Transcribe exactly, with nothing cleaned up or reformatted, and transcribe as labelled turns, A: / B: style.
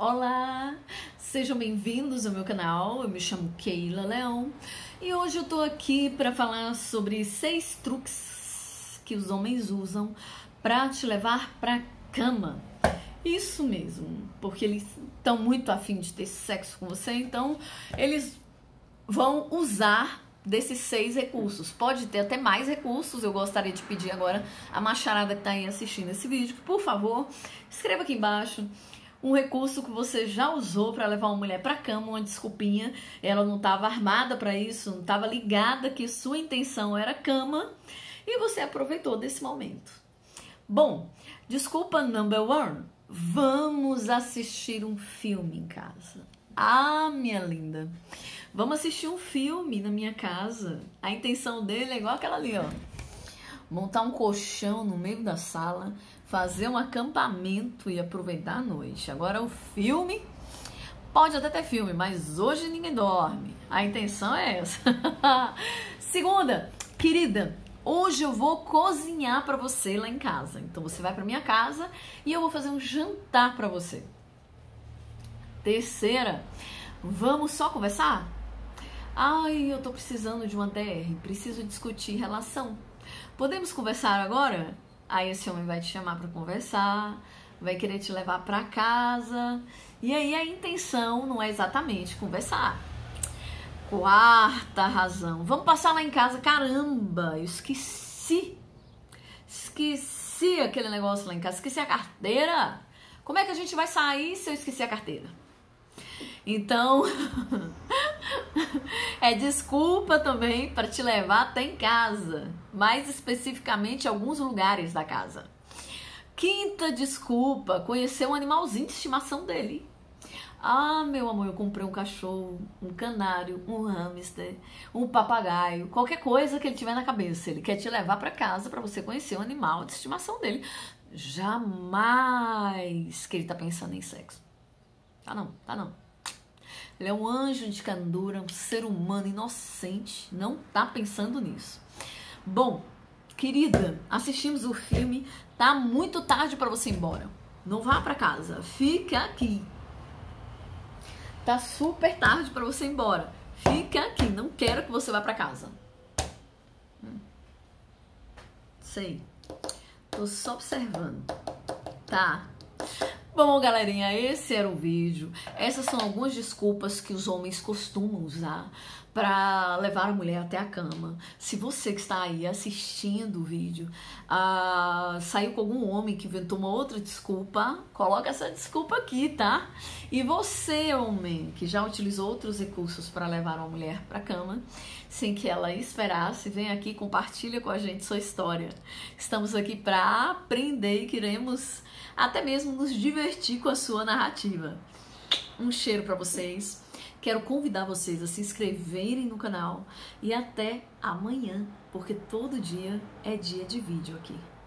A: Olá, sejam bem-vindos ao meu canal. Eu me chamo Keila Leão e hoje eu tô aqui para falar sobre seis truques que os homens usam para te levar para cama. Isso mesmo, porque eles estão muito afim de ter sexo com você, então eles vão usar desses seis recursos. Pode ter até mais recursos. Eu gostaria de pedir agora a macharada que tá aí assistindo esse vídeo que, por favor, escreva aqui embaixo um recurso que você já usou para levar uma mulher para cama, uma desculpinha, ela não estava armada para isso, não estava ligada que sua intenção era cama e você aproveitou desse momento. Bom, desculpa number one, vamos assistir um filme em casa. Ah, minha linda, vamos assistir um filme na minha casa. A intenção dele é igual aquela ali, ó. Montar um colchão no meio da sala, fazer um acampamento e aproveitar a noite. Agora o filme, pode até ter filme, mas hoje ninguém dorme. A intenção é essa. Segunda, querida, hoje eu vou cozinhar para você lá em casa. Então você vai para minha casa e eu vou fazer um jantar para você. Terceira, vamos só conversar? Ai, eu tô precisando de uma D R, preciso discutir relação. Podemos conversar agora? Aí esse homem vai te chamar para conversar, vai querer te levar para casa. E aí a intenção não é exatamente conversar. Quarta razão, vamos passar lá em casa. Caramba, eu esqueci. Esqueci aquele negócio lá em casa, esqueci a carteira. Como é que a gente vai sair se eu esqueci a carteira? Então, é desculpa também para te levar até em casa, mais especificamente alguns lugares da casa. Quinta desculpa, conhecer um animalzinho de estimação dele. Ah, meu amor, eu comprei um cachorro, um canário, um hamster, um papagaio, qualquer coisa que ele tiver na cabeça. Ele quer te levar para casa para você conhecer o animal de estimação dele. Jamais que ele tá pensando em sexo. Tá não, tá não. Ele é um anjo de candura, um ser humano inocente, não tá pensando nisso. Bom, querida, assistimos o filme, tá muito tarde para você ir embora. Não vá para casa, fica aqui. Tá super tarde para você ir embora. Fica aqui, não quero que você vá para casa. Hum. Sei, tô só observando, tá? Bom, galerinha, esse era o vídeo. Essas são algumas desculpas que os homens costumam usar para levar a mulher até a cama. Se você que está aí assistindo o vídeo uh, saiu com algum homem que inventou uma outra desculpa, coloca essa desculpa aqui, tá? E você, homem, que já utilizou outros recursos para levar uma mulher para a cama, sem que ela esperasse, vem aqui e compartilha com a gente sua história. Estamos aqui para aprender e queremos até mesmo nos divertir com a sua narrativa. Um cheiro para vocês. Quero convidar vocês a se inscreverem no canal e até amanhã, porque todo dia é dia de vídeo aqui.